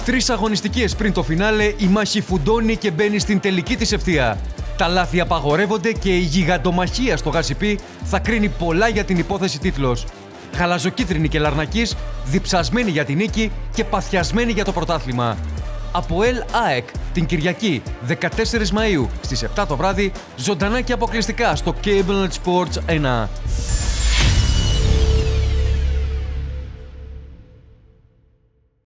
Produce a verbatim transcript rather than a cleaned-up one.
Τρεις αγωνιστικές πριν το φινάλε, η μάχη φουντώνει και μπαίνει στην τελική της ευθεία. Τα λάθη απαγορεύονται και η γιγαντομαχία στο Γασιπί θα κρίνει πολλά για την υπόθεση τίτλος. Γαλαζοκίτρινη και Λαρνακής, διψασμένη για την νίκη και παθιασμένη για το πρωτάθλημα. ΑΠΟΕΛ ΑΕΚ την Κυριακή δεκατέσσερις Μαΐου στις επτά το βράδυ, ζωντανά και αποκλειστικά στο Cable Sports ένα.